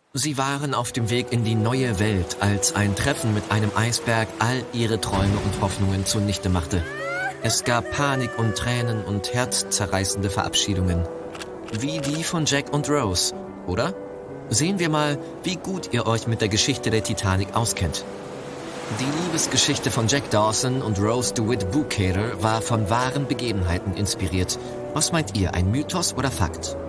Sie waren auf dem Weg in die neue Welt, als ein Treffen mit einem Eisberg all ihre Träume und Hoffnungen zunichte machte. Es gab Panik und Tränen und herzzerreißende Verabschiedungen. Wie die von Jack und Rose, oder? Sehen wir mal, wie gut ihr euch mit der Geschichte der Titanic auskennt. Die Liebesgeschichte von Jack Dawson und Rose DeWitt Bukater war von wahren Begebenheiten inspiriert. Was meint ihr, ein Mythos oder Fakt?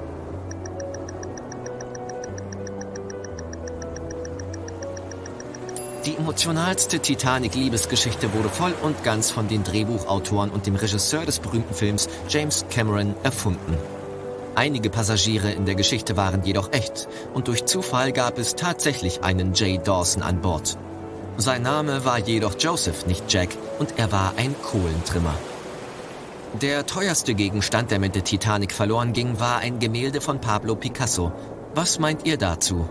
Die emotionalste Titanic-Liebesgeschichte wurde voll und ganz von den Drehbuchautoren und dem Regisseur des berühmten Films James Cameron erfunden. Einige Passagiere in der Geschichte waren jedoch echt und durch Zufall gab es tatsächlich einen Jay Dawson an Bord. Sein Name war jedoch Joseph, nicht Jack, und er war ein Kohlentrimmer. Der teuerste Gegenstand, der mit der Titanic verloren ging, war ein Gemälde von Pablo Picasso. Was meint ihr dazu?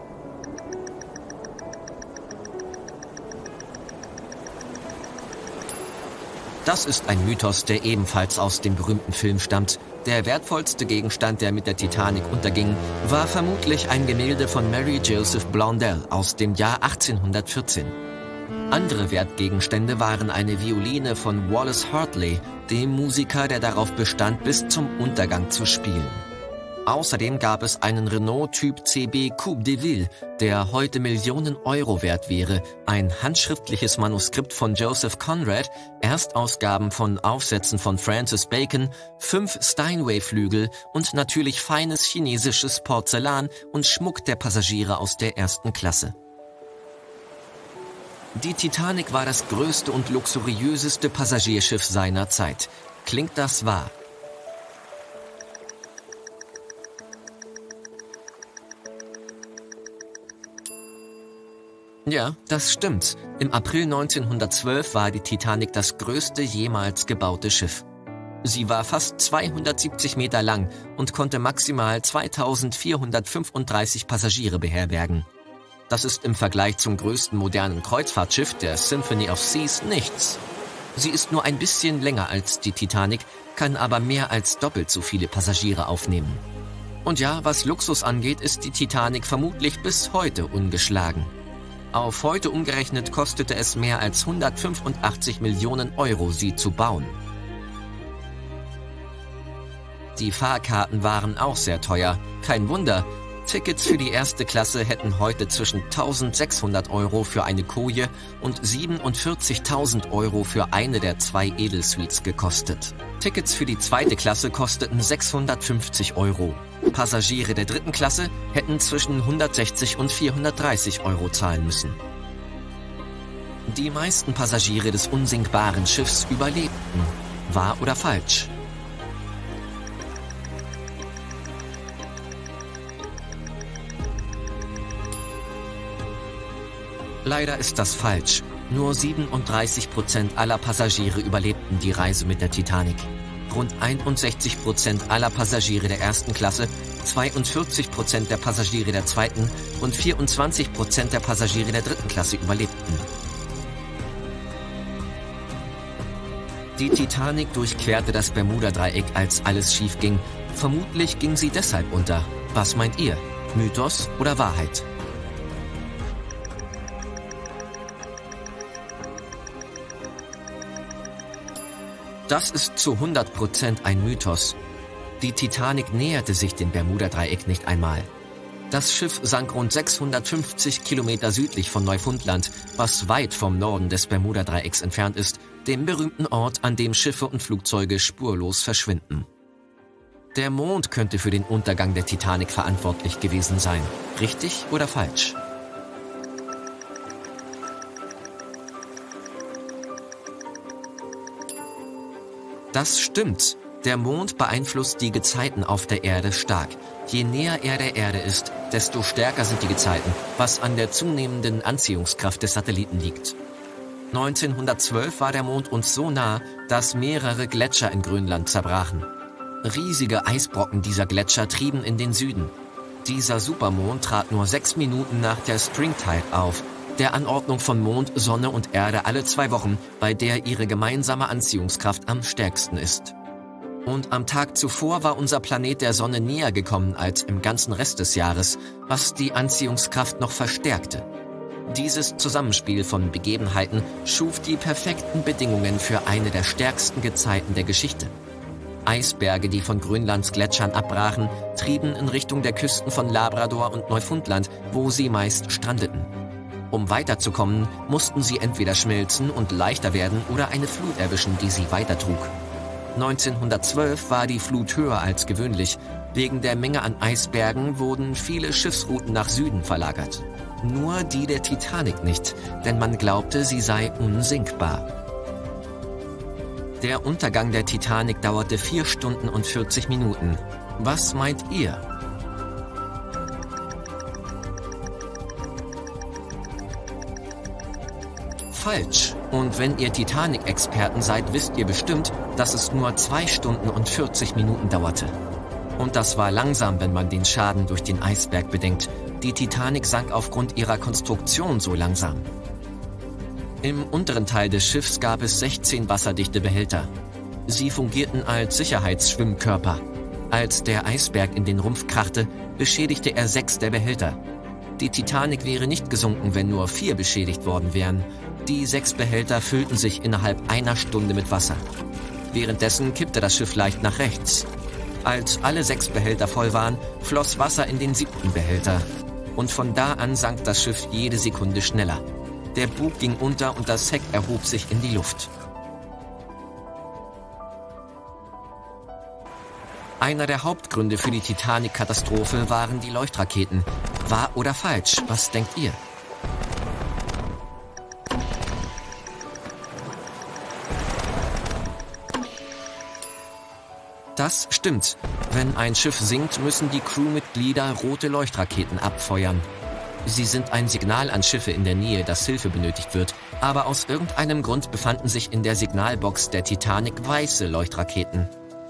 Das ist ein Mythos, der ebenfalls aus dem berühmten Film stammt. Der wertvollste Gegenstand, der mit der Titanic unterging, war vermutlich ein Gemälde von Mary Joseph Blondell aus dem Jahr 1814. Andere Wertgegenstände waren eine Violine von Wallace Hartley, dem Musiker, der darauf bestand, bis zum Untergang zu spielen. Außerdem gab es einen Renault Typ CB Coupe de Ville, der heute Millionen Euro wert wäre, ein handschriftliches Manuskript von Joseph Conrad, Erstausgaben von Aufsätzen von Francis Bacon, 5 Steinway-Flügel und natürlich feines chinesisches Porzellan und Schmuck der Passagiere aus der ersten Klasse. Die Titanic war das größte und luxuriöseste Passagierschiff seiner Zeit. Klingt das wahr? Ja, das stimmt. Im April 1912 war die Titanic das größte jemals gebaute Schiff. Sie war fast 270 Meter lang und konnte maximal 2435 Passagiere beherbergen. Das ist im Vergleich zum größten modernen Kreuzfahrtschiff, der Symphony of Seas, nichts. Sie ist nur ein bisschen länger als die Titanic, kann aber mehr als doppelt so viele Passagiere aufnehmen. Und ja, was Luxus angeht, ist die Titanic vermutlich bis heute ungeschlagen. Auf heute umgerechnet kostete es mehr als 185 Millionen Euro, sie zu bauen. Die Fahrkarten waren auch sehr teuer. Kein Wunder, Tickets für die erste Klasse hätten heute zwischen 1.600 Euro für eine Koje und 47.000 Euro für eine der 2 Edelsuites gekostet. Tickets für die zweite Klasse kosteten 650 Euro. Passagiere der dritten Klasse hätten zwischen 160 und 430 Euro zahlen müssen. Die meisten Passagiere des unsinkbaren Schiffs überlebten. Wahr oder falsch? Leider ist das falsch. Nur 37% aller Passagiere überlebten die Reise mit der Titanic. Rund 61% aller Passagiere der ersten Klasse, 42% der Passagiere der zweiten und 24% der Passagiere der dritten Klasse überlebten. Die Titanic durchquerte das Bermuda-Dreieck, als alles schief ging. Vermutlich ging sie deshalb unter. Was meint ihr? Mythos oder Wahrheit? Das ist zu 100% ein Mythos. Die Titanic näherte sich dem Bermuda-Dreieck nicht einmal. Das Schiff sank rund 650 Kilometer südlich von Neufundland, was weit vom Norden des Bermuda-Dreiecks entfernt ist, dem berühmten Ort, an dem Schiffe und Flugzeuge spurlos verschwinden. Der Mond könnte für den Untergang der Titanic verantwortlich gewesen sein. Richtig oder falsch? Das stimmt. Der Mond beeinflusst die Gezeiten auf der Erde stark. Je näher er der Erde ist, desto stärker sind die Gezeiten, was an der zunehmenden Anziehungskraft des Satelliten liegt. 1912 war der Mond uns so nah, dass mehrere Gletscher in Grönland zerbrachen. Riesige Eisbrocken dieser Gletscher trieben in den Süden. Dieser Supermond trat nur 6 Minuten nach der Springtide auf, der Anordnung von Mond, Sonne und Erde alle 2 Wochen, bei der ihre gemeinsame Anziehungskraft am stärksten ist. Und am Tag zuvor war unser Planet der Sonne näher gekommen als im ganzen Rest des Jahres, was die Anziehungskraft noch verstärkte. Dieses Zusammenspiel von Begebenheiten schuf die perfekten Bedingungen für eine der stärksten Gezeiten der Geschichte. Eisberge, die von Grönlands Gletschern abbrachen, trieben in Richtung der Küsten von Labrador und Neufundland, wo sie meist strandeten. Um weiterzukommen, mussten sie entweder schmelzen und leichter werden oder eine Flut erwischen, die sie weitertrug. 1912 war die Flut höher als gewöhnlich. Wegen der Menge an Eisbergen wurden viele Schiffsrouten nach Süden verlagert. Nur die der Titanic nicht, denn man glaubte, sie sei unsinkbar. Der Untergang der Titanic dauerte 4 Stunden und 40 Minuten. Was meint ihr? Falsch. Und wenn ihr Titanic-Experten seid, wisst ihr bestimmt, dass es nur 2 Stunden und 40 Minuten dauerte. Und das war langsam, wenn man den Schaden durch den Eisberg bedenkt. Die Titanic sank aufgrund ihrer Konstruktion so langsam. Im unteren Teil des Schiffs gab es 16 wasserdichte Behälter. Sie fungierten als Sicherheitsschwimmkörper. Als der Eisberg in den Rumpf krachte, beschädigte er 6 der Behälter. Die Titanic wäre nicht gesunken, wenn nur 4 beschädigt worden wären. Die 6 Behälter füllten sich innerhalb einer Stunde mit Wasser. Währenddessen kippte das Schiff leicht nach rechts. Als alle 6 Behälter voll waren, floss Wasser in den 7. Behälter. Und von da an sank das Schiff jede Sekunde schneller. Der Bug ging unter und das Heck erhob sich in die Luft. Einer der Hauptgründe für die Titanic-Katastrophe waren die Leuchtraketen. Wahr oder falsch? Was denkt ihr? Das stimmt. Wenn ein Schiff sinkt, müssen die Crewmitglieder rote Leuchtraketen abfeuern. Sie sind ein Signal an Schiffe in der Nähe, dass Hilfe benötigt wird. Aber aus irgendeinem Grund befanden sich in der Signalbox der Titanic weiße Leuchtraketen.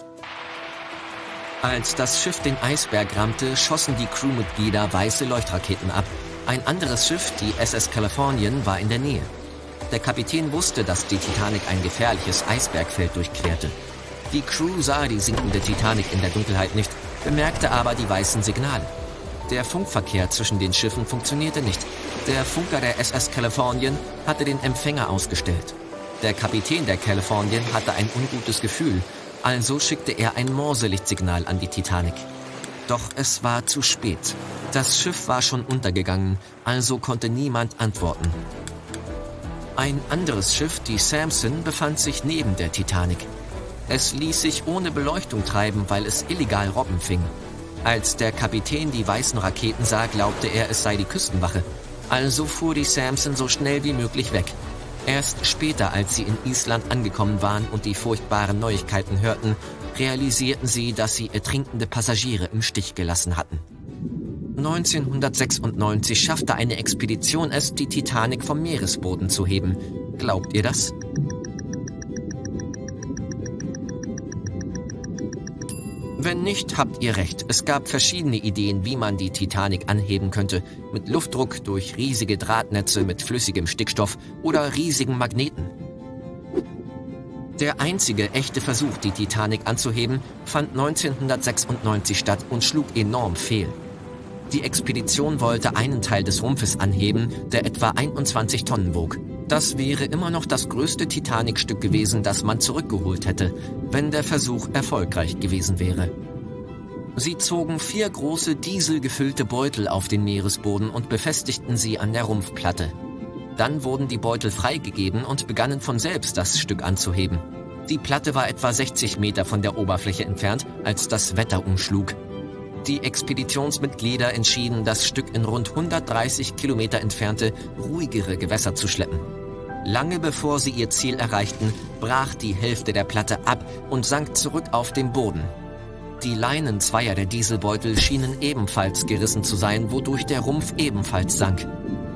Als das Schiff den Eisberg rammte, schossen die Crewmitglieder weiße Leuchtraketen ab. Ein anderes Schiff, die SS Californian, war in der Nähe. Der Kapitän wusste, dass die Titanic ein gefährliches Eisbergfeld durchquerte. Die Crew sah die sinkende Titanic in der Dunkelheit nicht, bemerkte aber die weißen Signale. Der Funkverkehr zwischen den Schiffen funktionierte nicht. Der Funker der SS Californian hatte den Empfänger ausgestellt. Der Kapitän der Californian hatte ein ungutes Gefühl, also schickte er ein Morselichtsignal an die Titanic. Doch es war zu spät. Das Schiff war schon untergegangen, also konnte niemand antworten. Ein anderes Schiff, die Samson, befand sich neben der Titanic. Es ließ sich ohne Beleuchtung treiben, weil es illegal Robben fing. Als der Kapitän die weißen Raketen sah, glaubte er, es sei die Küstenwache. Also fuhr die Samson so schnell wie möglich weg. Erst später, als sie in Island angekommen waren und die furchtbaren Neuigkeiten hörten, realisierten sie, dass sie ertrinkende Passagiere im Stich gelassen hatten. 1996 schaffte eine Expedition es, die Titanic vom Meeresboden zu heben. Glaubt ihr das? Wenn nicht, habt ihr recht. Es gab verschiedene Ideen, wie man die Titanic anheben könnte. Mit Luftdruck, durch riesige Drahtnetze mit flüssigem Stickstoff oder riesigen Magneten. Der einzige echte Versuch, die Titanic anzuheben, fand 1996 statt und schlug enorm fehl. Die Expedition wollte einen Teil des Rumpfes anheben, der etwa 21 Tonnen wog. Das wäre immer noch das größte Titanic-Stück gewesen, das man zurückgeholt hätte, wenn der Versuch erfolgreich gewesen wäre. Sie zogen 4 große dieselgefüllte Beutel auf den Meeresboden und befestigten sie an der Rumpfplatte. Dann wurden die Beutel freigegeben und begannen von selbst das Stück anzuheben. Die Platte war etwa 60 Meter von der Oberfläche entfernt, als das Wetter umschlug. Die Expeditionsmitglieder entschieden, das Stück in rund 130 Kilometer entfernte, ruhigere Gewässer zu schleppen. Lange bevor sie ihr Ziel erreichten, brach die Hälfte der Platte ab und sank zurück auf den Boden. Die Leinen zweier der Dieselbeutel schienen ebenfalls gerissen zu sein, wodurch der Rumpf ebenfalls sank.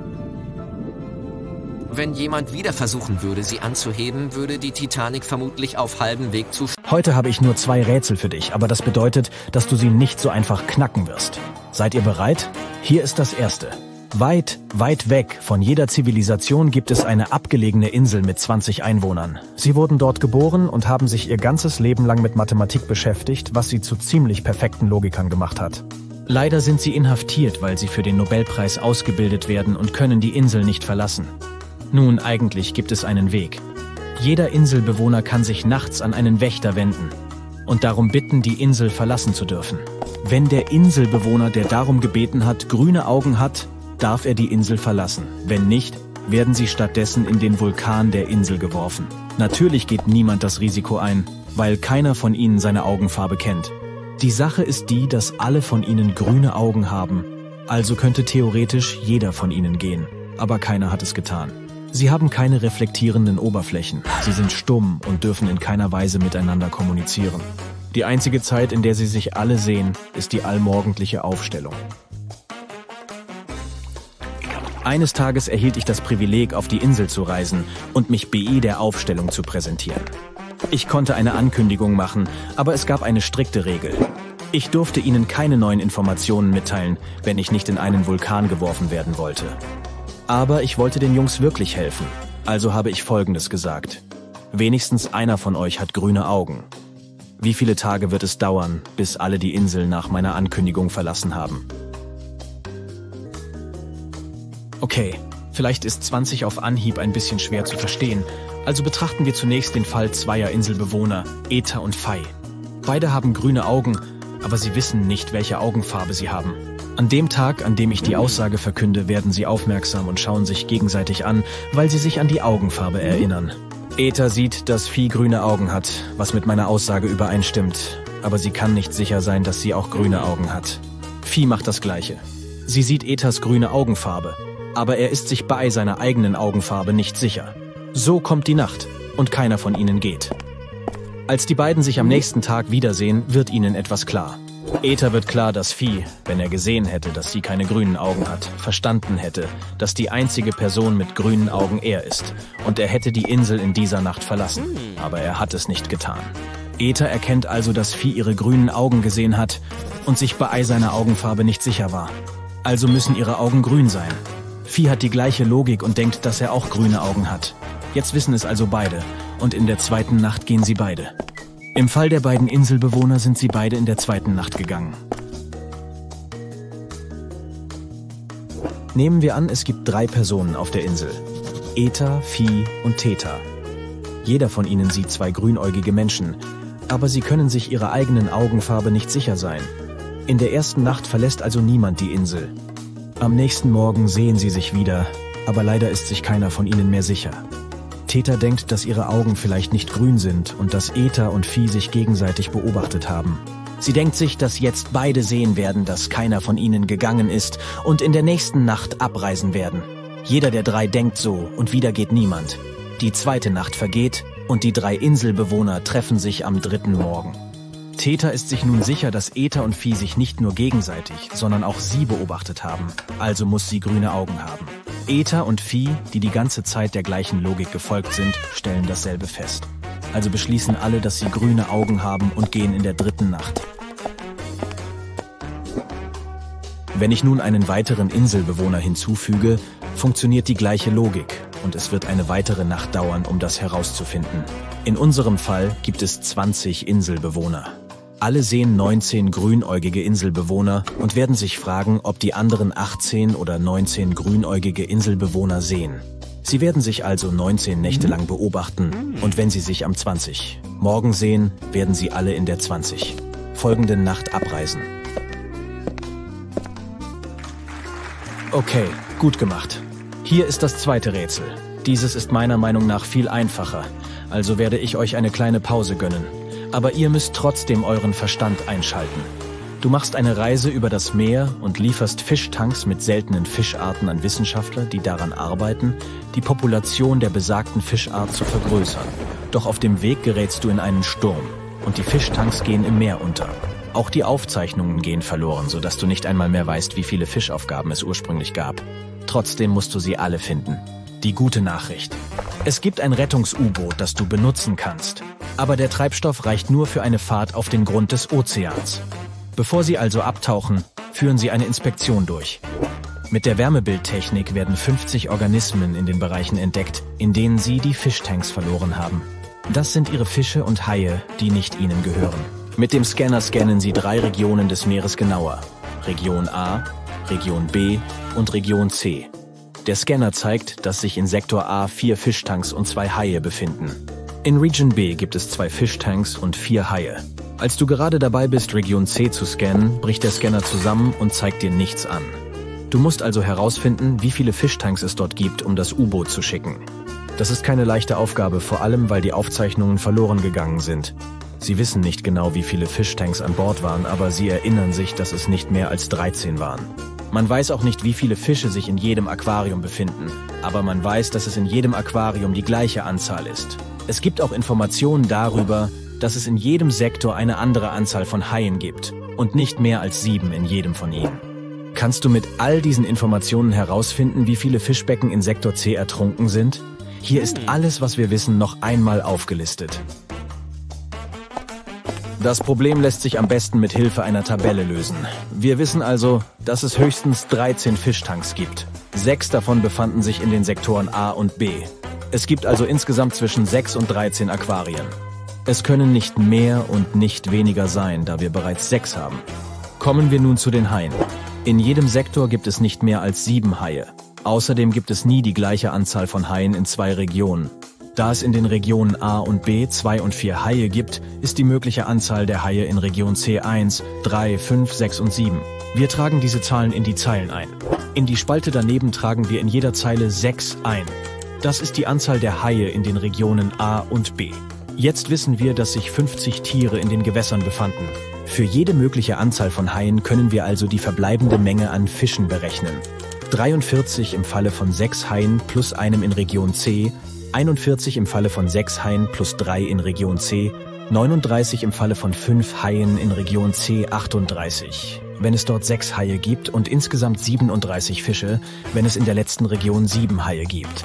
Wenn jemand wieder versuchen würde, sie anzuheben, würde die Titanic vermutlich auf halbem Weg zu... Heute habe ich nur 2 Rätsel für dich, aber das bedeutet, dass du sie nicht so einfach knacken wirst. Seid ihr bereit? Hier ist das erste. Weit, weit weg von jeder Zivilisation gibt es eine abgelegene Insel mit 20 Einwohnern. Sie wurden dort geboren und haben sich ihr ganzes Leben lang mit Mathematik beschäftigt, was sie zu ziemlich perfekten Logikern gemacht hat. Leider sind sie inhaftiert, weil sie für den Nobelpreis ausgebildet werden und können die Insel nicht verlassen. Nun, eigentlich gibt es einen Weg. Jeder Inselbewohner kann sich nachts an einen Wächter wenden und darum bitten, die Insel verlassen zu dürfen. Wenn der Inselbewohner, der darum gebeten hat, grüne Augen hat, darf er die Insel verlassen. Wenn nicht, werden sie stattdessen in den Vulkan der Insel geworfen. Natürlich geht niemand das Risiko ein, weil keiner von ihnen seine Augenfarbe kennt. Die Sache ist die, dass alle von ihnen grüne Augen haben. Also könnte theoretisch jeder von ihnen gehen. Aber keiner hat es getan. Sie haben keine reflektierenden Oberflächen. Sie sind stumm und dürfen in keiner Weise miteinander kommunizieren. Die einzige Zeit, in der sie sich alle sehen, ist die allmorgendliche Aufstellung. Eines Tages erhielt ich das Privileg, auf die Insel zu reisen und mich BI der Aufstellung zu präsentieren. Ich konnte eine Ankündigung machen, aber es gab eine strikte Regel. Ich durfte ihnen keine neuen Informationen mitteilen, wenn ich nicht in einen Vulkan geworfen werden wollte. Aber ich wollte den Jungs wirklich helfen, also habe ich Folgendes gesagt. Wenigstens einer von euch hat grüne Augen. Wie viele Tage wird es dauern, bis alle die Insel nach meiner Ankündigung verlassen haben? Okay, vielleicht ist 20 auf Anhieb ein bisschen schwer zu verstehen, also betrachten wir zunächst den Fall zweier Inselbewohner, Eta und Phi. Beide haben grüne Augen, aber sie wissen nicht, welche Augenfarbe sie haben. An dem Tag, an dem ich die Aussage verkünde, werden sie aufmerksam und schauen sich gegenseitig an, weil sie sich an die Augenfarbe erinnern. Eta sieht, dass Phi grüne Augen hat, was mit meiner Aussage übereinstimmt, aber sie kann nicht sicher sein, dass sie auch grüne Augen hat. Phi macht das Gleiche. Sie sieht Etas grüne Augenfarbe, aber er ist sich bei seiner eigenen Augenfarbe nicht sicher. So kommt die Nacht und keiner von ihnen geht. Als die beiden sich am nächsten Tag wiedersehen, wird ihnen etwas klar. Eta wird klar, dass Phi, wenn er gesehen hätte, dass sie keine grünen Augen hat, verstanden hätte, dass die einzige Person mit grünen Augen er ist und er hätte die Insel in dieser Nacht verlassen, aber er hat es nicht getan. Eta erkennt also, dass Phi ihre grünen Augen gesehen hat und sich bei seiner Augenfarbe nicht sicher war. Also müssen ihre Augen grün sein. Phi hat die gleiche Logik und denkt, dass er auch grüne Augen hat. Jetzt wissen es also beide und in der zweiten Nacht gehen sie beide. Im Fall der beiden Inselbewohner sind sie beide in der zweiten Nacht gegangen. Nehmen wir an, es gibt 3 Personen auf der Insel. Eta, Phi und Theta. Jeder von ihnen sieht 2 grünäugige Menschen, aber sie können sich ihrer eigenen Augenfarbe nicht sicher sein. In der ersten Nacht verlässt also niemand die Insel. Am nächsten Morgen sehen sie sich wieder, aber leider ist sich keiner von ihnen mehr sicher. Theta denkt, dass ihre Augen vielleicht nicht grün sind und dass Eta und Phi sich gegenseitig beobachtet haben. Sie denkt sich, dass jetzt beide sehen werden, dass keiner von ihnen gegangen ist und in der nächsten Nacht abreisen werden. Jeder der 3 denkt so und wieder geht niemand. Die zweite Nacht vergeht und die 3 Inselbewohner treffen sich am 3. Morgen. Theta ist sich nun sicher, dass Eta und Phi sich nicht nur gegenseitig, sondern auch sie beobachtet haben. Also muss sie grüne Augen haben. Eta und Phi, die die ganze Zeit der gleichen Logik gefolgt sind, stellen dasselbe fest. Also beschließen alle, dass sie grüne Augen haben und gehen in der 3. Nacht. Wenn ich nun einen weiteren Inselbewohner hinzufüge, funktioniert die gleiche Logik und es wird eine weitere Nacht dauern, um das herauszufinden. In unserem Fall gibt es 20 Inselbewohner. Alle sehen 19 grünäugige Inselbewohner und werden sich fragen, ob die anderen 18 oder 19 grünäugige Inselbewohner sehen. Sie werden sich also 19 Nächte lang beobachten und wenn sie sich am 20. Morgen sehen, werden sie alle in der 20. folgenden Nacht abreisen. Okay, gut gemacht. Hier ist das zweite Rätsel. Dieses ist meiner Meinung nach viel einfacher, also werde ich euch eine kleine Pause gönnen. Aber ihr müsst trotzdem euren Verstand einschalten. Du machst eine Reise über das Meer und lieferst Fischtanks mit seltenen Fischarten an Wissenschaftler, die daran arbeiten, die Population der besagten Fischart zu vergrößern. Doch auf dem Weg gerätst du in einen Sturm und die Fischtanks gehen im Meer unter. Auch die Aufzeichnungen gehen verloren, sodass du nicht einmal mehr weißt, wie viele Fischaufgaben es ursprünglich gab. Trotzdem musst du sie alle finden. Die gute Nachricht: Es gibt ein Rettungs-U-Boot, das du benutzen kannst. Aber der Treibstoff reicht nur für eine Fahrt auf den Grund des Ozeans. Bevor sie also abtauchen, führen sie eine Inspektion durch. Mit der Wärmebildtechnik werden 50 Organismen in den Bereichen entdeckt, in denen sie die Fischtanks verloren haben. Das sind ihre Fische und Haie, die nicht ihnen gehören. Mit dem Scanner scannen sie 3 Regionen des Meeres genauer. Region A, Region B und Region C. Der Scanner zeigt, dass sich in Sektor A 4 Fischtanks und 2 Haie befinden. In Region B gibt es 2 Fischtanks und 4 Haie. Als du gerade dabei bist, Region C zu scannen, bricht der Scanner zusammen und zeigt dir nichts an. Du musst also herausfinden, wie viele Fischtanks es dort gibt, um das U-Boot zu schicken. Das ist keine leichte Aufgabe, vor allem, weil die Aufzeichnungen verloren gegangen sind. Sie wissen nicht genau, wie viele Fischtanks an Bord waren, aber sie erinnern sich, dass es nicht mehr als 13 waren. Man weiß auch nicht, wie viele Fische sich in jedem Aquarium befinden, aber man weiß, dass es in jedem Aquarium die gleiche Anzahl ist. Es gibt auch Informationen darüber, dass es in jedem Sektor eine andere Anzahl von Haien gibt und nicht mehr als 7 in jedem von ihnen. Kannst du mit all diesen Informationen herausfinden, wie viele Fischbecken in Sektor C ertrunken sind? Hier ist alles, was wir wissen, noch einmal aufgelistet. Das Problem lässt sich am besten mit Hilfe einer Tabelle lösen. Wir wissen also, dass es höchstens 13 Fischtanks gibt. 6 davon befanden sich in den Sektoren A und B. Es gibt also insgesamt zwischen 6 und 13 Aquarien. Es können nicht mehr und nicht weniger sein, da wir bereits 6 haben. Kommen wir nun zu den Haien. In jedem Sektor gibt es nicht mehr als 7 Haie. Außerdem gibt es nie die gleiche Anzahl von Haien in 2 Regionen. Da es in den Regionen A und B 2 und 4 Haie gibt, ist die mögliche Anzahl der Haie in Region C 1, 3, 5, 6 und 7. Wir tragen diese Zahlen in die Zeilen ein. In die Spalte daneben tragen wir in jeder Zeile 6 ein. Das ist die Anzahl der Haie in den Regionen A und B. Jetzt wissen wir, dass sich 50 Tiere in den Gewässern befanden. Für jede mögliche Anzahl von Haien können wir also die verbleibende Menge an Fischen berechnen. 43 im Falle von 6 Haien plus einem in Region C, 41 im Falle von 6 Haien plus 3 in Region C, 39 im Falle von 5 Haien in Region C, 38. Wenn es dort 6 Haie gibt und insgesamt 37 Fische, wenn es in der letzten Region 7 Haie gibt.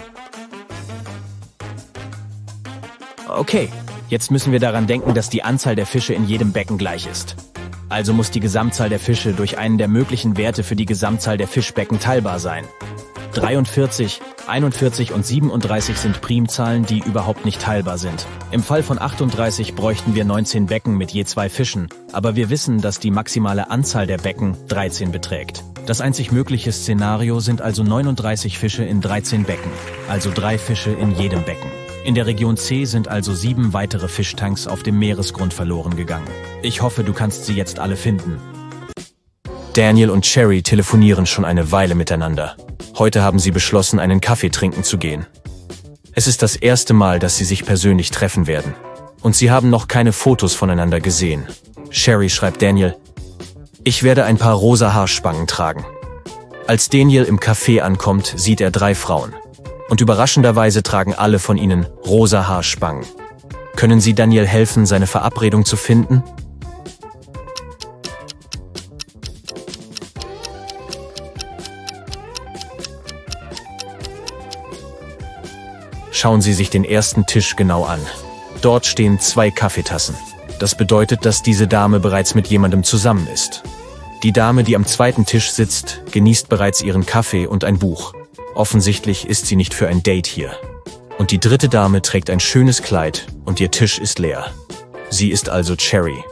Okay, jetzt müssen wir daran denken, dass die Anzahl der Fische in jedem Becken gleich ist. Also muss die Gesamtzahl der Fische durch einen der möglichen Werte für die Gesamtzahl der Fischbecken teilbar sein. 43, 41 und 37 sind Primzahlen, die überhaupt nicht teilbar sind. Im Fall von 38 bräuchten wir 19 Becken mit je 2 Fischen, aber wir wissen, dass die maximale Anzahl der Becken 13 beträgt. Das einzig mögliche Szenario sind also 39 Fische in 13 Becken, also 3 Fische in jedem Becken. In der Region C sind also 7 weitere Fischtanks auf dem Meeresgrund verloren gegangen. Ich hoffe, du kannst sie jetzt alle finden. Daniel und Cherry telefonieren schon eine Weile miteinander. Heute haben sie beschlossen, einen Kaffee trinken zu gehen. Es ist das erste Mal, dass sie sich persönlich treffen werden. Und sie haben noch keine Fotos voneinander gesehen. Cherry schreibt Daniel: Ich werde ein paar rosa Haarspangen tragen. Als Daniel im Café ankommt, sieht er 3 Frauen. Und überraschenderweise tragen alle von ihnen rosa Haarspangen. Können Sie Daniel helfen, seine Verabredung zu finden? Schauen Sie sich den ersten Tisch genau an. Dort stehen 2 Kaffeetassen. Das bedeutet, dass diese Dame bereits mit jemandem zusammen ist. Die Dame, die am zweiten Tisch sitzt, genießt bereits ihren Kaffee und ein Buch. Offensichtlich ist sie nicht für ein Date hier. Und die dritte Dame trägt ein schönes Kleid und ihr Tisch ist leer. Sie ist also Cherry.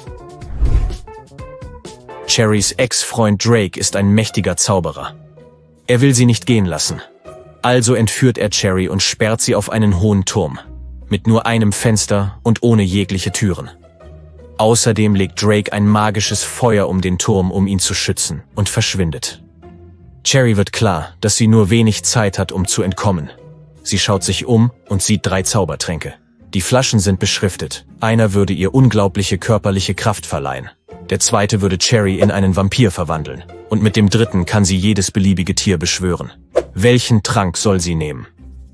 Cherrys Ex-Freund Drake ist ein mächtiger Zauberer. Er will sie nicht gehen lassen. Also entführt er Cherry und sperrt sie auf einen hohen Turm. Mit nur einem Fenster und ohne jegliche Türen. Außerdem legt Drake ein magisches Feuer um den Turm, um ihn zu schützen, und verschwindet. Cherry wird klar, dass sie nur wenig Zeit hat, um zu entkommen. Sie schaut sich um und sieht 3 Zaubertränke. Die Flaschen sind beschriftet. Einer würde ihr unglaubliche körperliche Kraft verleihen. Der zweite würde Cherry in einen Vampir verwandeln. Und mit dem dritten kann sie jedes beliebige Tier beschwören. Welchen Trank soll sie nehmen?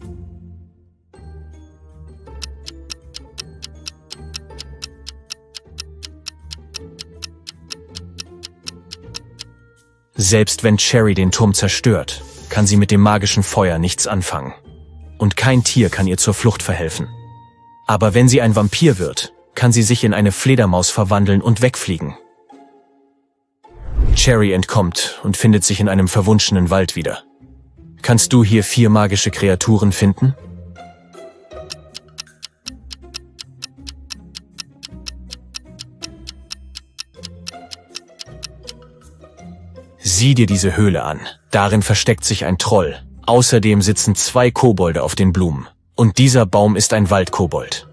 Selbst wenn Cherry den Turm zerstört, kann sie mit dem magischen Feuer nichts anfangen. Und kein Tier kann ihr zur Flucht verhelfen. Aber wenn sie ein Vampir wird, kann sie sich in eine Fledermaus verwandeln und wegfliegen. Cherry entkommt und findet sich in einem verwunschenen Wald wieder. Kannst du hier 4 magische Kreaturen finden? Sieh dir diese Höhle an. Darin versteckt sich ein Troll. Außerdem sitzen 2 Kobolde auf den Blumen. Und dieser Baum ist ein Waldkobold.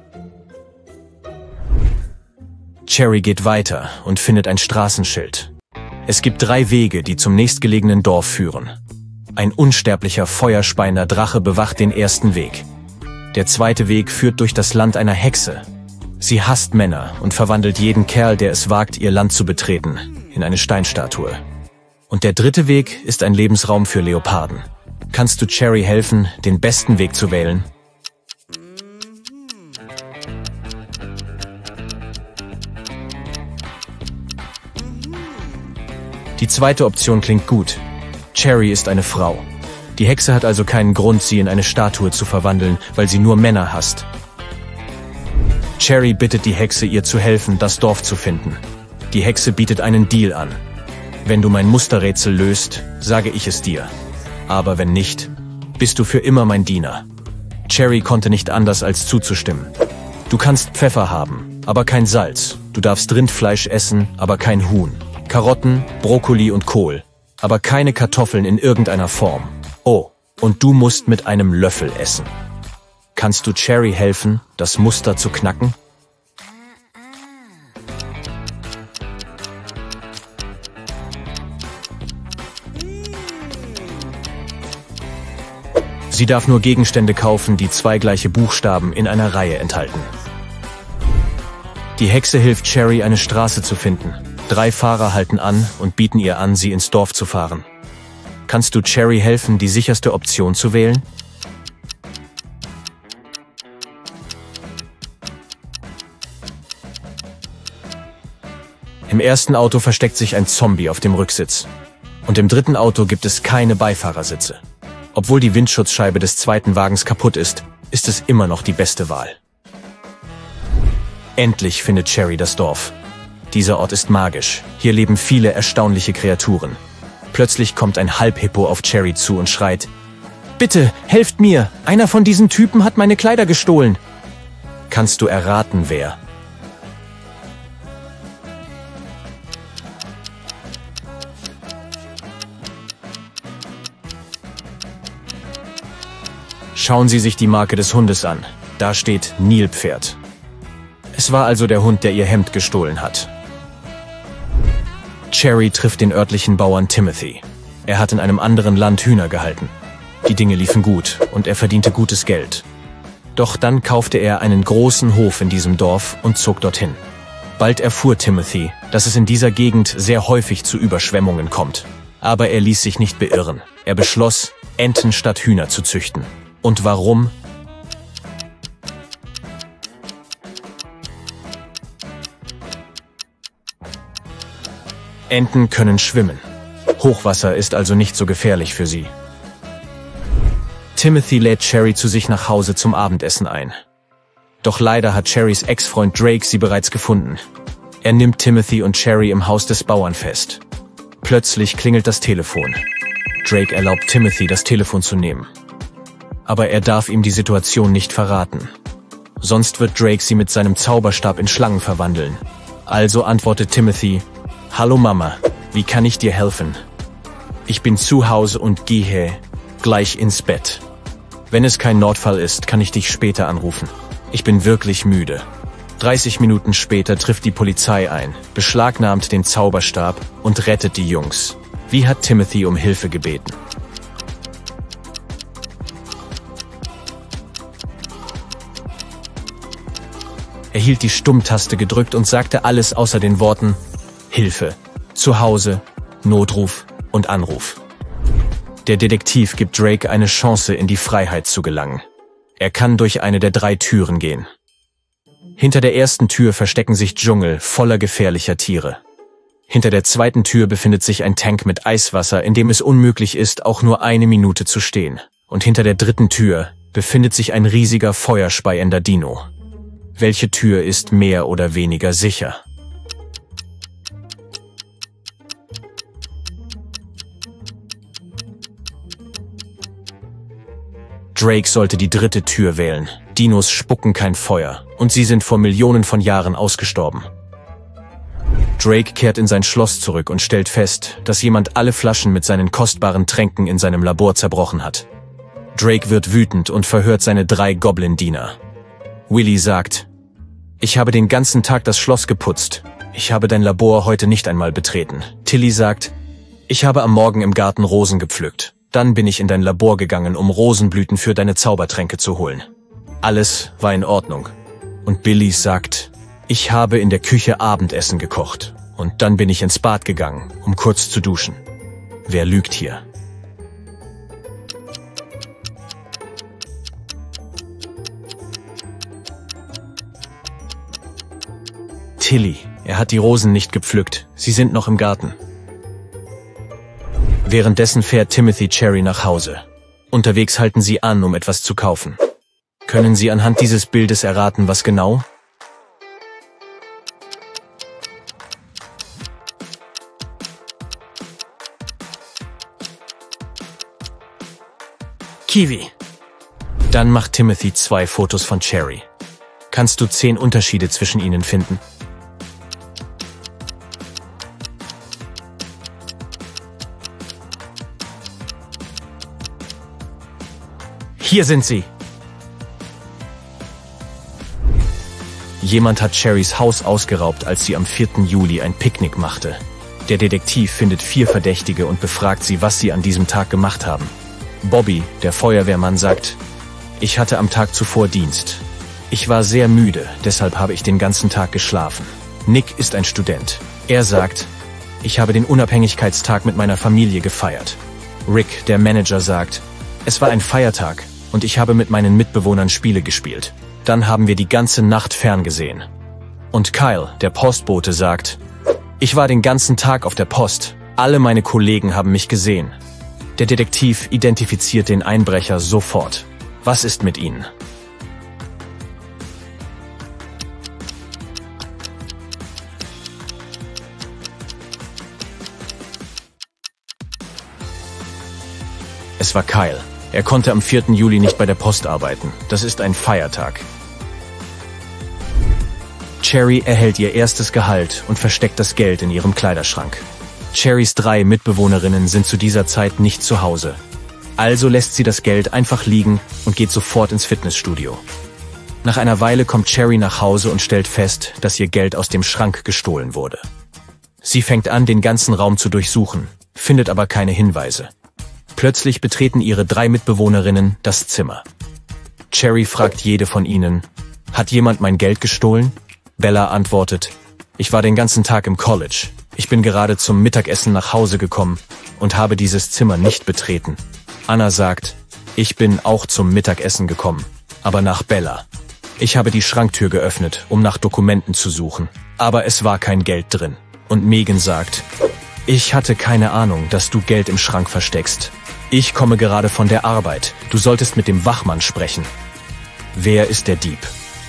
Cherry geht weiter und findet ein Straßenschild. Es gibt 3 Wege, die zum nächstgelegenen Dorf führen. Ein unsterblicher feuerspeiender Drache bewacht den ersten Weg. Der zweite Weg führt durch das Land einer Hexe. Sie hasst Männer und verwandelt jeden Kerl, der es wagt, ihr Land zu betreten, in eine Steinstatue. Und der dritte Weg ist ein Lebensraum für Leoparden. Kannst du Cherry helfen, den besten Weg zu wählen? Die zweite Option klingt gut. Cherry ist eine Frau. Die Hexe hat also keinen Grund, sie in eine Statue zu verwandeln, weil sie nur Männer hasst. Cherry bittet die Hexe, ihr zu helfen, das Dorf zu finden. Die Hexe bietet einen Deal an. Wenn du mein Musterrätsel löst, sage ich es dir. Aber wenn nicht, bist du für immer mein Diener. Cherry konnte nicht anders als zuzustimmen. Du kannst Pfeffer haben, aber kein Salz. Du darfst Rindfleisch essen, aber kein Huhn. Karotten, Brokkoli und Kohl, aber keine Kartoffeln in irgendeiner Form. Oh, und du musst mit einem Löffel essen. Kannst du Cherry helfen, das Muster zu knacken? Sie darf nur Gegenstände kaufen, die 2 gleiche Buchstaben in einer Reihe enthalten. Die Hexe hilft Cherry, eine Straße zu finden. 3 Fahrer halten an und bieten ihr an, sie ins Dorf zu fahren. Kannst du Cherry helfen, die sicherste Option zu wählen? Im ersten Auto versteckt sich ein Zombie auf dem Rücksitz. Und im dritten Auto gibt es keine Beifahrersitze. Obwohl die Windschutzscheibe des zweiten Wagens kaputt ist, ist es immer noch die beste Wahl. Endlich findet Cherry das Dorf. Dieser Ort ist magisch. Hier leben viele erstaunliche Kreaturen. Plötzlich kommt ein Halbhippo auf Cherry zu und schreit: Bitte, helft mir! Einer von diesen Typen hat meine Kleider gestohlen! Kannst du erraten, wer? Schauen Sie sich die Marke des Hundes an. Da steht Nilpferd. Es war also der Hund, der ihr Hemd gestohlen hat. Cherry trifft den örtlichen Bauern Timothy. Er hat in einem anderen Land Hühner gehalten. Die Dinge liefen gut und er verdiente gutes Geld. Doch dann kaufte er einen großen Hof in diesem Dorf und zog dorthin. Bald erfuhr Timothy, dass es in dieser Gegend sehr häufig zu Überschwemmungen kommt. Aber er ließ sich nicht beirren. Er beschloss, Enten statt Hühner zu züchten. Und warum? Enten können schwimmen. Hochwasser ist also nicht so gefährlich für sie. Timothy lädt Cherry zu sich nach Hause zum Abendessen ein. Doch leider hat Cherrys Ex-Freund Drake sie bereits gefunden. Er nimmt Timothy und Cherry im Haus des Bauern fest. Plötzlich klingelt das Telefon. Drake erlaubt Timothy, das Telefon zu nehmen. Aber er darf ihm die Situation nicht verraten. Sonst wird Drake sie mit seinem Zauberstab in Schlangen verwandeln. Also antwortet Timothy: Hallo Mama, wie kann ich dir helfen? Ich bin zu Hause und gehe gleich ins Bett. Wenn es kein Notfall ist, kann ich dich später anrufen. Ich bin wirklich müde. 30 Minuten später trifft die Polizei ein, beschlagnahmt den Zauberstab und rettet die Jungs. Wie hat Timothy um Hilfe gebeten? Er hielt die Stummtaste gedrückt und sagte alles außer den Worten Hilfe, Zuhause, Notruf und Anruf. Der Detektiv gibt Drake eine Chance, in die Freiheit zu gelangen. Er kann durch eine der 3 Türen gehen. Hinter der ersten Tür verstecken sich Dschungel voller gefährlicher Tiere. Hinter der zweiten Tür befindet sich ein Tank mit Eiswasser, in dem es unmöglich ist, auch nur eine Minute zu stehen. Und hinter der dritten Tür befindet sich ein riesiger feuerspeiender Dino. Welche Tür ist mehr oder weniger sicher? Drake sollte die 3. Tür wählen. Dinos spucken kein Feuer und sie sind vor Millionen von Jahren ausgestorben. Drake kehrt in sein Schloss zurück und stellt fest, dass jemand alle Flaschen mit seinen kostbaren Tränken in seinem Labor zerbrochen hat. Drake wird wütend und verhört seine 3 Goblin-Diener. Willy sagt: Ich habe den ganzen Tag das Schloss geputzt. Ich habe dein Labor heute nicht einmal betreten. Tilly sagt: Ich habe am Morgen im Garten Rosen gepflückt. Dann bin ich in dein Labor gegangen, um Rosenblüten für deine Zaubertränke zu holen. Alles war in Ordnung. Und Billy sagt: Ich habe in der Küche Abendessen gekocht. Und dann bin ich ins Bad gegangen, um kurz zu duschen. Wer lügt hier? Tilly. Er hat die Rosen nicht gepflückt. Sie sind noch im Garten. Währenddessen fährt Timothy Cherry nach Hause. Unterwegs halten sie an, um etwas zu kaufen. Können Sie anhand dieses Bildes erraten, was genau? Kiwi. Dann macht Timothy 2 Fotos von Cherry. Kannst du 10 Unterschiede zwischen ihnen finden? Hier sind sie! Jemand hat Cherrys Haus ausgeraubt, als sie am 4. Juli ein Picknick machte. Der Detektiv findet 4 Verdächtige und befragt sie, was sie an diesem Tag gemacht haben. Bobby, der Feuerwehrmann, sagt: Ich hatte am Tag zuvor Dienst. Ich war sehr müde, deshalb habe ich den ganzen Tag geschlafen. Nick ist ein Student. Er sagt: Ich habe den Unabhängigkeitstag mit meiner Familie gefeiert. Rick, der Manager, sagt: Es war ein Feiertag und ich habe mit meinen Mitbewohnern Spiele gespielt. Dann haben wir die ganze Nacht ferngesehen. Und Kyle, der Postbote, sagt: Ich war den ganzen Tag auf der Post. Alle meine Kollegen haben mich gesehen. Der Detektiv identifiziert den Einbrecher sofort. Was ist mit ihnen? Es war Kyle. Er konnte am 4. Juli nicht bei der Post arbeiten. Das ist ein Feiertag. Cherry erhält ihr erstes Gehalt und versteckt das Geld in ihrem Kleiderschrank. Cherrys 3 Mitbewohnerinnen sind zu dieser Zeit nicht zu Hause. Also lässt sie das Geld einfach liegen und geht sofort ins Fitnessstudio. Nach einer Weile kommt Cherry nach Hause und stellt fest, dass ihr Geld aus dem Schrank gestohlen wurde. Sie fängt an, den ganzen Raum zu durchsuchen, findet aber keine Hinweise. Plötzlich betreten ihre 3 Mitbewohnerinnen das Zimmer. Cherry fragt jede von ihnen: Hat jemand mein Geld gestohlen? Bella antwortet: Ich war den ganzen Tag im College. Ich bin gerade zum Mittagessen nach Hause gekommen und habe dieses Zimmer nicht betreten. Anna sagt: Ich bin auch zum Mittagessen gekommen, aber nach Bella. Ich habe die Schranktür geöffnet, um nach Dokumenten zu suchen, aber es war kein Geld drin. Und Megan sagt: Ich hatte keine Ahnung, dass du Geld im Schrank versteckst. Ich komme gerade von der Arbeit. Du solltest mit dem Wachmann sprechen. Wer ist der Dieb?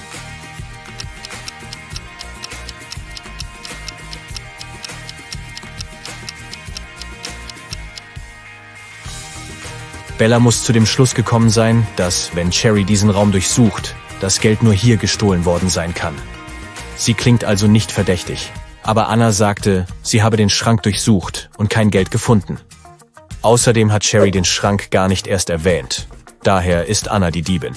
Bella muss zu dem Schluss gekommen sein, dass, wenn Cherry diesen Raum durchsucht, das Geld nur hier gestohlen worden sein kann. Sie klingt also nicht verdächtig. Aber Anna sagte, sie habe den Schrank durchsucht und kein Geld gefunden. Außerdem hat Cherry den Schrank gar nicht erst erwähnt. Daher ist Anna die Diebin.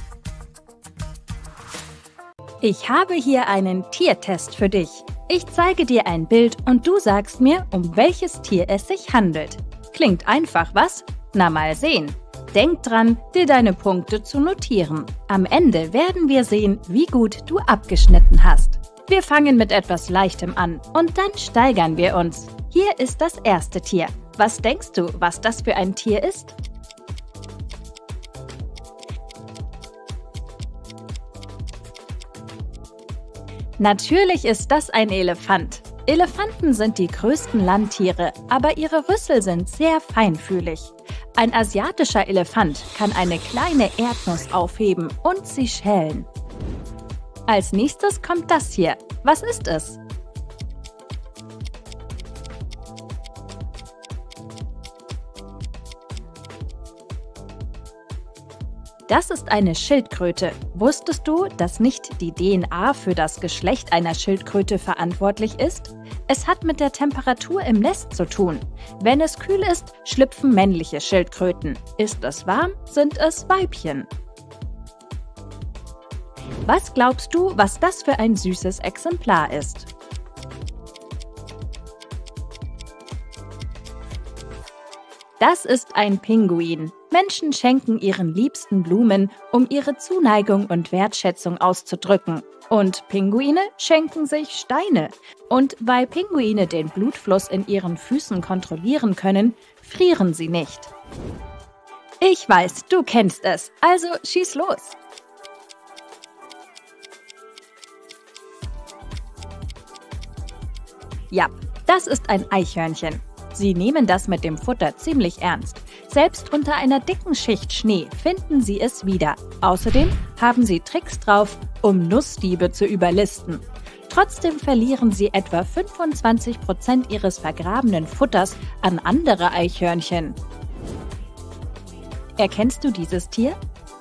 Ich habe hier einen Tiertest für dich. Ich zeige dir ein Bild und du sagst mir, um welches Tier es sich handelt. Klingt einfach, was? Na mal sehen. Denk dran, dir deine Punkte zu notieren. Am Ende werden wir sehen, wie gut du abgeschnitten hast. Wir fangen mit etwas Leichtem an und dann steigern wir uns. Hier ist das erste Tier. Was denkst du, was das für ein Tier ist? Natürlich ist das ein Elefant. Elefanten sind die größten Landtiere, aber ihre Rüssel sind sehr feinfühlig. Ein asiatischer Elefant kann eine kleine Erdnuss aufheben und sie schälen. Als nächstes kommt das hier. Was ist es? Das ist eine Schildkröte. Wusstest du, dass nicht die DNA für das Geschlecht einer Schildkröte verantwortlich ist? Es hat mit der Temperatur im Nest zu tun. Wenn es kühl ist, schlüpfen männliche Schildkröten. Ist es warm, sind es Weibchen. Was glaubst du, was das für ein süßes Exemplar ist? Das ist ein Pinguin. Menschen schenken ihren Liebsten Blumen, um ihre Zuneigung und Wertschätzung auszudrücken. Und Pinguine schenken sich Steine. Und weil Pinguine den Blutfluss in ihren Füßen kontrollieren können, frieren sie nicht. Ich weiß, du kennst es, also schieß los. Ja, das ist ein Eichhörnchen. Sie nehmen das mit dem Futter ziemlich ernst. Selbst unter einer dicken Schicht Schnee finden sie es wieder. Außerdem haben sie Tricks drauf, um Nussdiebe zu überlisten. Trotzdem verlieren sie etwa 25% ihres vergrabenen Futters an andere Eichhörnchen. Erkennst du dieses Tier?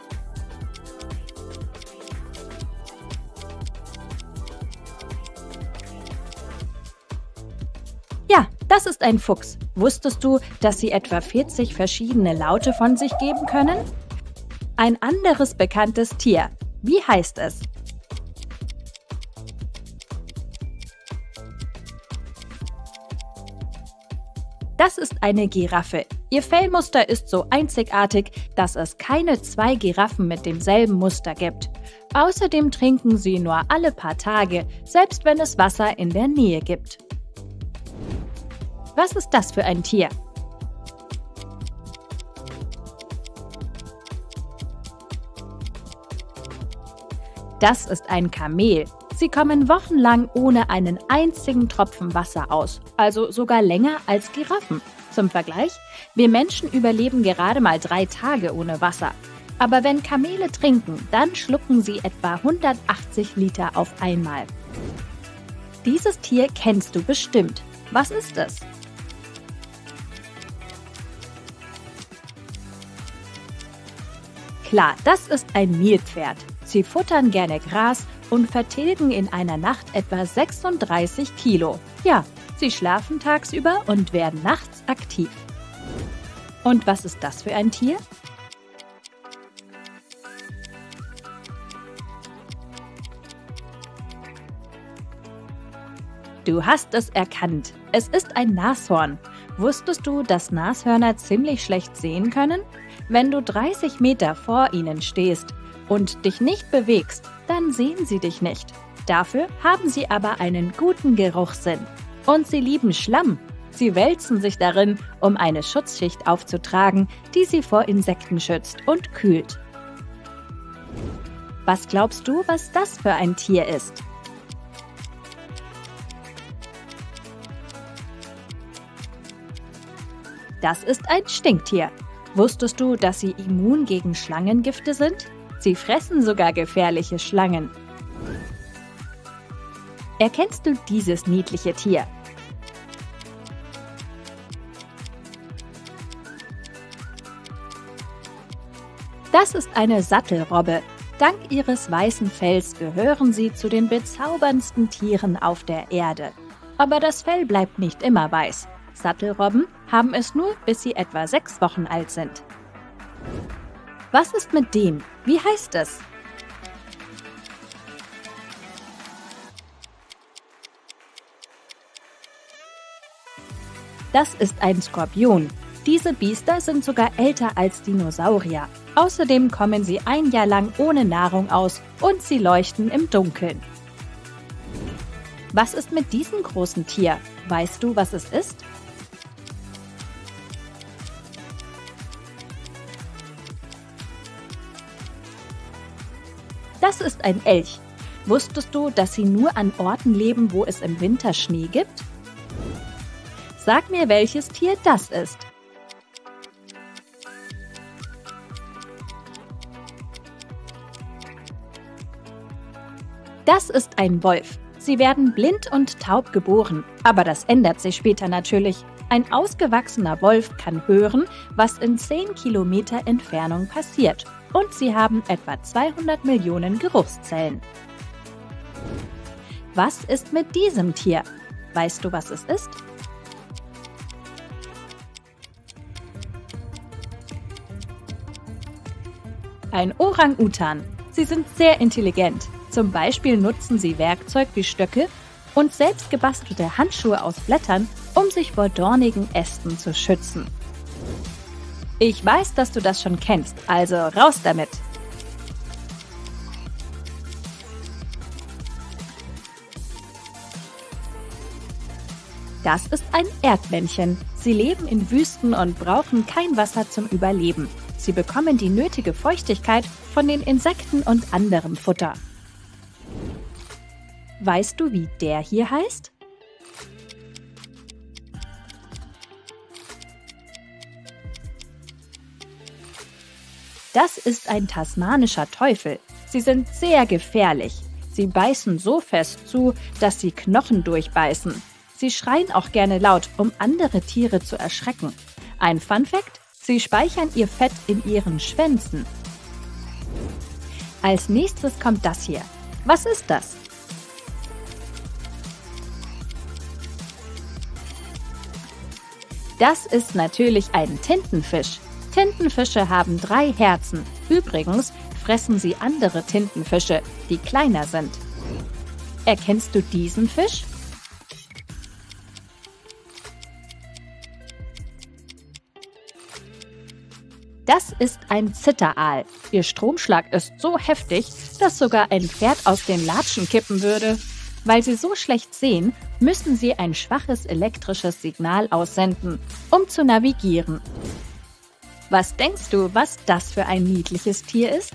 Ja, das ist ein Fuchs. Wusstest du, dass sie etwa 40 verschiedene Laute von sich geben können? Ein anderes bekanntes Tier. Wie heißt es? Das ist eine Giraffe. Ihr Fellmuster ist so einzigartig, dass es keine 2 Giraffen mit demselben Muster gibt. Außerdem trinken sie nur alle paar Tage, selbst wenn es Wasser in der Nähe gibt. Was ist das für ein Tier? Das ist ein Kamel. Sie kommen wochenlang ohne einen einzigen Tropfen Wasser aus, also sogar länger als Giraffen. Zum Vergleich, wir Menschen überleben gerade mal 3 Tage ohne Wasser. Aber wenn Kamele trinken, dann schlucken sie etwa 180 Liter auf einmal. Dieses Tier kennst du bestimmt. Was ist es? Klar, das ist ein Nilpferd. Sie futtern gerne Gras und vertilgen in einer Nacht etwa 36 Kilo. Ja, sie schlafen tagsüber und werden nachts aktiv. Und was ist das für ein Tier? Du hast es erkannt. Es ist ein Nashorn. Wusstest du, dass Nashörner ziemlich schlecht sehen können? Wenn du 30 Meter vor ihnen stehst und dich nicht bewegst, dann sehen sie dich nicht. Dafür haben sie aber einen guten Geruchssinn. Und sie lieben Schlamm. Sie wälzen sich darin, um eine Schutzschicht aufzutragen, die sie vor Insekten schützt und kühlt. Was glaubst du, was das für ein Tier ist? Das ist ein Stinktier. Wusstest du, dass sie immun gegen Schlangengifte sind? Sie fressen sogar gefährliche Schlangen. Erkennst du dieses niedliche Tier? Das ist eine Sattelrobbe. Dank ihres weißen Fells gehören sie zu den bezauberndsten Tieren auf der Erde. Aber das Fell bleibt nicht immer weiß. Sattelrobben haben es nur, bis sie etwa 6 Wochen alt sind. Was ist mit dem? Wie heißt es? Das ist ein Skorpion. Diese Biester sind sogar älter als Dinosaurier. Außerdem kommen sie ein Jahr lang ohne Nahrung aus und sie leuchten im Dunkeln. Was ist mit diesem großen Tier? Weißt du, was es ist? Das ist ein Elch. Wusstest du, dass sie nur an Orten leben, wo es im Winter Schnee gibt? Sag mir, welches Tier das ist. Das ist ein Wolf. Sie werden blind und taub geboren, aber das ändert sich später natürlich. Ein ausgewachsener Wolf kann hören, was in 10 Kilometer Entfernung passiert. und sie haben etwa 200 Millionen Geruchszellen. Was ist mit diesem Tier? Weißt du, was es ist? Ein Orang-Utan. Sie sind sehr intelligent. Zum Beispiel nutzen sie Werkzeug wie Stöcke und selbst gebastelte Handschuhe aus Blättern, um sich vor dornigen Ästen zu schützen. Ich weiß, dass du das schon kennst, also raus damit! Das ist ein Erdmännchen. Sie leben in Wüsten und brauchen kein Wasser zum Überleben. Sie bekommen die nötige Feuchtigkeit von den Insekten und anderem Futter. Weißt du, wie der hier heißt? Das ist ein tasmanischer Teufel. Sie sind sehr gefährlich. Sie beißen so fest zu, dass sie Knochen durchbeißen. Sie schreien auch gerne laut, um andere Tiere zu erschrecken. Ein Fun Fact: Sie speichern ihr Fett in ihren Schwänzen. Als nächstes kommt das hier. Was ist das? Das ist natürlich ein Tintenfisch. Tintenfische haben 3 Herzen. Übrigens fressen sie andere Tintenfische, die kleiner sind. Erkennst du diesen Fisch? Das ist ein Zitteraal. Ihr Stromschlag ist so heftig, dass sogar ein Pferd aus den Latschen kippen würde. Weil sie so schlecht sehen, müssen sie ein schwaches elektrisches Signal aussenden, um zu navigieren. Was denkst du, was das für ein niedliches Tier ist?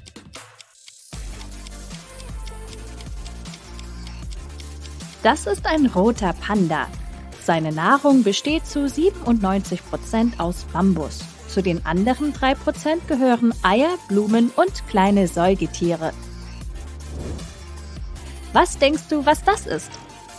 Das ist ein roter Panda. Seine Nahrung besteht zu 97% aus Bambus. Zu den anderen 3% gehören Eier, Blumen und kleine Säugetiere. Was denkst du, was das ist?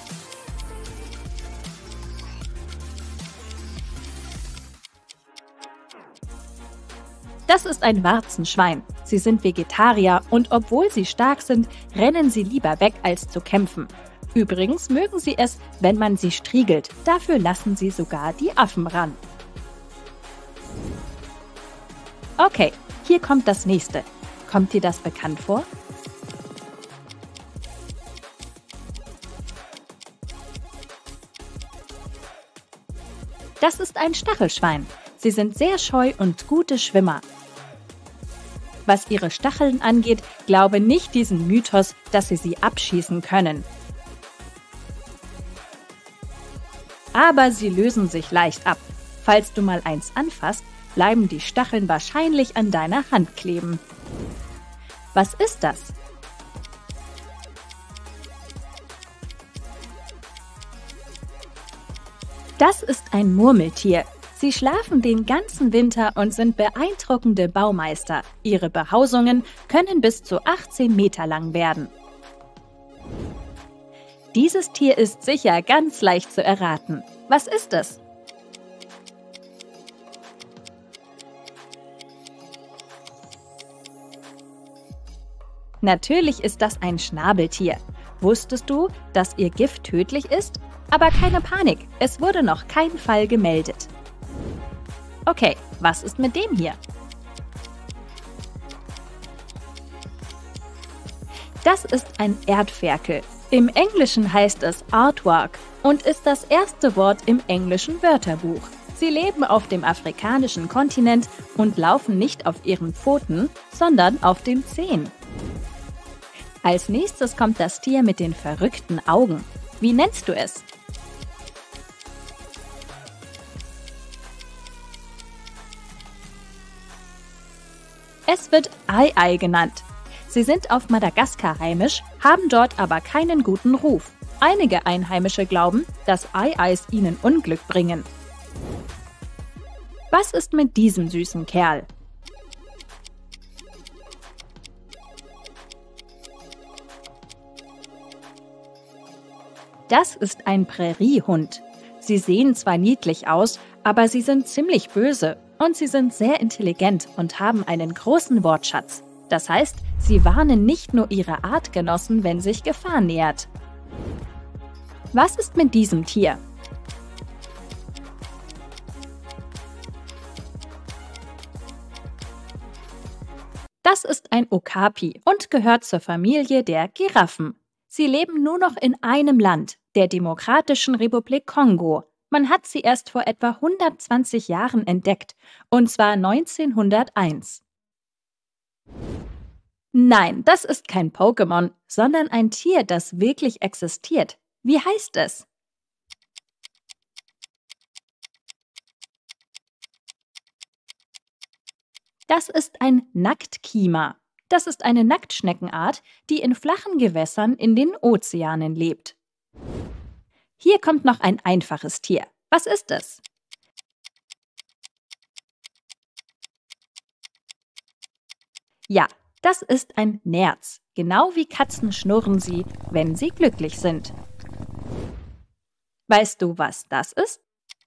Das ist ein Warzenschwein. Sie sind Vegetarier und obwohl sie stark sind, rennen sie lieber weg, als zu kämpfen. Übrigens mögen sie es, wenn man sie striegelt. Dafür lassen sie sogar die Affen ran. Okay, hier kommt das nächste. Kommt dir das bekannt vor? Das ist ein Stachelschwein. Sie sind sehr scheu und gute Schwimmer. Was ihre Stacheln angeht, glaube nicht diesen Mythos, dass sie abschießen können. Aber sie lösen sich leicht ab. Falls du mal eins anfasst, bleiben die Stacheln wahrscheinlich an deiner Hand kleben. Was ist das? Das ist ein Murmeltier. Sie schlafen den ganzen Winter und sind beeindruckende Baumeister. Ihre Behausungen können bis zu 18 Meter lang werden. Dieses Tier ist sicher ganz leicht zu erraten. Was ist es? Natürlich ist das ein Schnabeltier. Wusstest du, dass ihr Gift tödlich ist? Aber keine Panik, es wurde noch kein Fall gemeldet. Okay, was ist mit dem hier? Das ist ein Erdferkel. Im Englischen heißt es Aardvark und ist das erste Wort im englischen Wörterbuch. Sie leben auf dem afrikanischen Kontinent und laufen nicht auf ihren Pfoten, sondern auf den Zehen. Als nächstes kommt das Tier mit den verrückten Augen. Wie nennst du es? Es wird Ai-Ai genannt. Sie sind auf Madagaskar heimisch, haben dort aber keinen guten Ruf. Einige Einheimische glauben, dass Ai-Ais ihnen Unglück bringen. Was ist mit diesem süßen Kerl? Das ist ein Präriehund. Sie sehen zwar niedlich aus, aber sie sind ziemlich böse Und sie sind sehr intelligent und haben einen großen Wortschatz. Das heißt, sie warnen nicht nur ihre Artgenossen, wenn sich Gefahr nähert. Was ist mit diesem Tier? Das ist ein Okapi und gehört zur Familie der Giraffen. Sie leben nur noch in einem Land, der Demokratischen Republik Kongo. Man hat sie erst vor etwa 120 Jahren entdeckt, und zwar 1901. Nein, das ist kein Pokémon, sondern ein Tier, das wirklich existiert. Wie heißt es? Das ist ein Nacktkima. Das ist eine Nacktschneckenart, die in flachen Gewässern in den Ozeanen lebt. Hier kommt noch ein einfaches Tier. Was ist es? Ja, das ist ein Nerz. Genau wie Katzen schnurren sie, wenn sie glücklich sind. Weißt du, was das ist?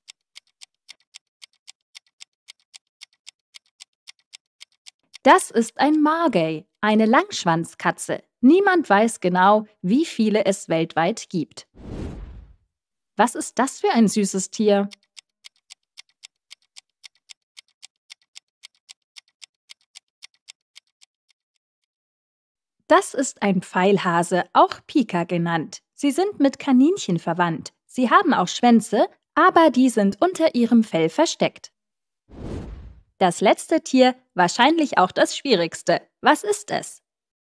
Das ist ein Margay, eine Langschwanzkatze. Niemand weiß genau, wie viele es weltweit gibt. Was ist das für ein süßes Tier? Das ist ein Pfeilhase, auch Pika genannt. Sie sind mit Kaninchen verwandt. Sie haben auch Schwänze, aber die sind unter ihrem Fell versteckt. Das letzte Tier, wahrscheinlich auch das schwierigste. Was ist es?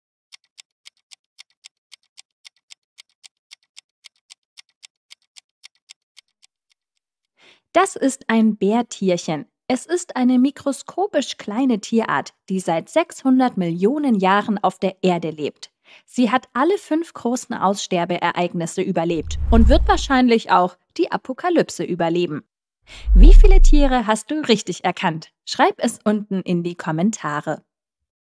Das ist ein Bärtierchen. Es ist eine mikroskopisch kleine Tierart, die seit 600 Millionen Jahren auf der Erde lebt. Sie hat alle 5 großen Aussterbeereignisse überlebt und wird wahrscheinlich auch die Apokalypse überleben. Wie viele Tiere hast du richtig erkannt? Schreib es unten in die Kommentare.